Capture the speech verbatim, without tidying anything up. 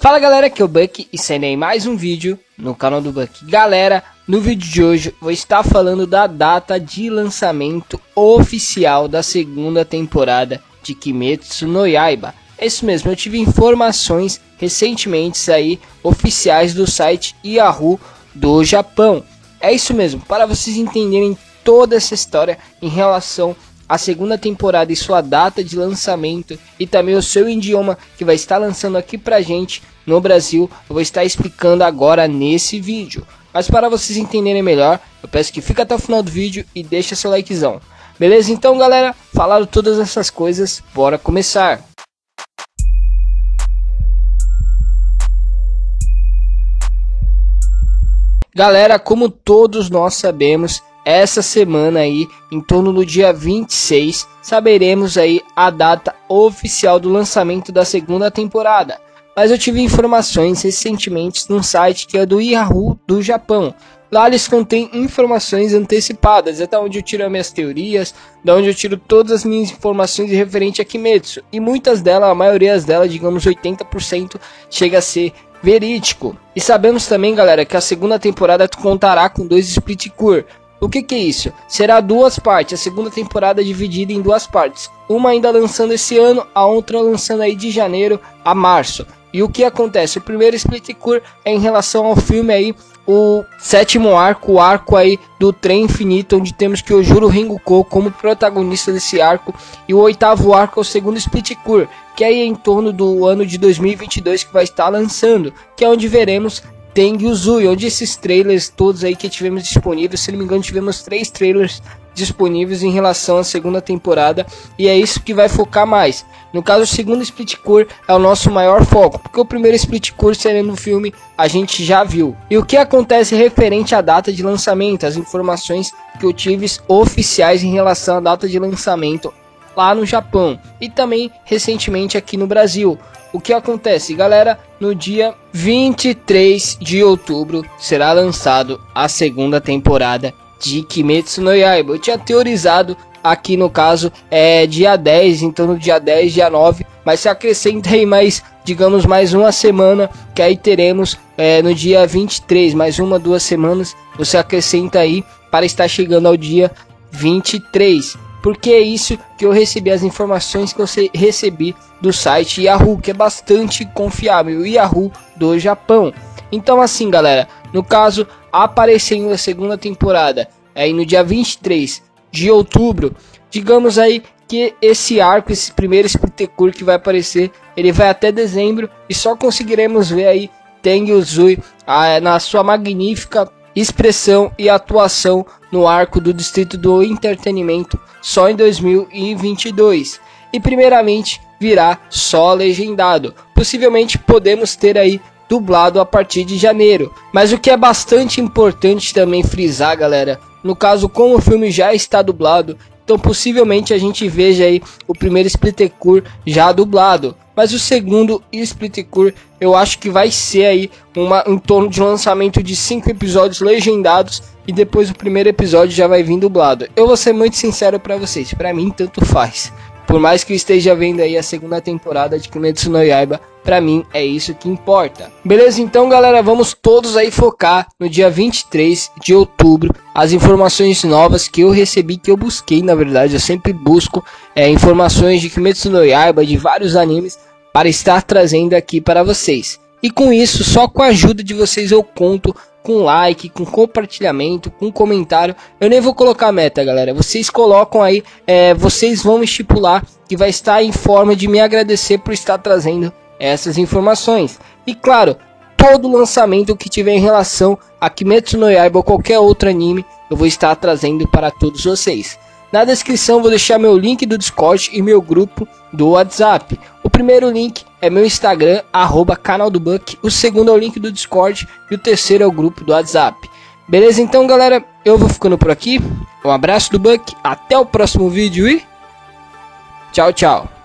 Fala galera, aqui é o Buck e serei mais um vídeo no canal do Buck. Galera, no vídeo de hoje vou estar falando da data de lançamento oficial da segunda temporada de Kimetsu no Yaiba. É isso mesmo, eu tive informações recentemente aí oficiais do site Yahoo do Japão. É isso mesmo, para vocês entenderem toda essa história em relação a segunda temporada e sua data de lançamento e também o seu idioma que vai estar lançando aqui pra gente no Brasil, eu vou estar explicando agora nesse vídeo. Mas para vocês entenderem melhor, eu peço que fique até o final do vídeo e deixa seu likezão. Beleza? Então galera, falando todas essas coisas, bora começar! Galera, como todos nós sabemos, essa semana aí, em torno do dia vinte e seis, saberemos aí a data oficial do lançamento da segunda temporada. Mas eu tive informações recentemente num site que é do Yahoo do Japão. Lá eles contêm informações antecipadas, até onde eu tiro as minhas teorias, da onde eu tiro todas as minhas informações referente a Kimetsu. E muitas delas, a maioria delas, digamos oitenta por cento, chega a ser verídico. E sabemos também, galera, que a segunda temporada contará com dois split core. O que que é isso? Será duas partes, a segunda temporada dividida em duas partes. Uma ainda lançando esse ano, a outra lançando aí de janeiro a março. E o que acontece? O primeiro split core é em relação ao filme aí, o sétimo arco, o arco aí do Trem Infinito, onde temos que o Juro Rengoku como protagonista desse arco. E o oitavo arco é o segundo split core, que é aí em torno do ano de dois mil e vinte e dois que vai estar lançando, que é onde veremos Tengen Uzui, onde esses trailers todos aí que tivemos disponíveis, se não me engano tivemos três trailers disponíveis em relação à segunda temporada, e é isso que vai focar mais. No caso, o segundo split core é o nosso maior foco, porque o primeiro split core sendo no filme a gente já viu. E o que acontece referente à data de lançamento, as informações que eu tive oficiais em relação à data de lançamento lá no Japão e também recentemente aqui no Brasil. O que acontece, galera? No dia vinte e três de outubro será lançado a segunda temporada de Kimetsu no Yaiba. Eu tinha teorizado aqui no caso é dia dez, então no dia dez, dia nove, mas se acrescenta aí mais, digamos, mais uma semana, que aí teremos é, no dia vinte e três, mais uma, duas semanas, você acrescenta aí para estar chegando ao dia vinte e três. Porque é isso que eu recebi, as informações que eu recebi do site Yahoo, que é bastante confiável, o Yahoo do Japão. Então assim galera, no caso, aparecendo a segunda temporada, aí no dia vinte e três de outubro, digamos aí que esse arco, esse primeiro split core que vai aparecer, ele vai até dezembro, e só conseguiremos ver aí Tengen Uzui ah, na sua magnífica expressão e atuação no arco do Distrito do Entretenimento só em dois mil e vinte e dois. E primeiramente virá só legendado. Possivelmente podemos ter aí dublado a partir de janeiro. Mas o que é bastante importante também frisar, galera, no caso, como o filme já está dublado, então possivelmente a gente veja aí o primeiro split core já dublado. Mas o segundo split core eu acho que vai ser aí uma, em torno de um lançamento de cinco episódios legendados, e depois o primeiro episódio já vai vir dublado. Eu vou ser muito sincero para vocês, para mim tanto faz. Por mais que eu esteja vendo aí a segunda temporada de Kimetsu no Yaiba, pra mim é isso que importa. Beleza? Então galera, vamos todos aí focar no dia vinte e três de outubro. As informações novas que eu recebi, que eu busquei, na verdade, eu sempre busco é, informações de Kimetsu no Yaiba, de vários animes, para estar trazendo aqui para vocês. E com isso, só com a ajuda de vocês eu conto com like, com compartilhamento, com comentário. Eu nem vou colocar meta, galera. Vocês colocam aí, é, vocês vão estipular que vai estar em forma de me agradecer por estar trazendo essas informações. E claro, todo lançamento que tiver em relação a Kimetsu no Yaiba ou qualquer outro anime, eu vou estar trazendo para todos vocês. Na descrição vou deixar meu link do Discord e meu grupo do WhatsApp. O primeiro link é meu Instagram, arroba canal do Buck. O segundo é o link do Discord e o terceiro é o grupo do WhatsApp. Beleza? Então galera, eu vou ficando por aqui. Um abraço do Buck, até o próximo vídeo e tchau, tchau.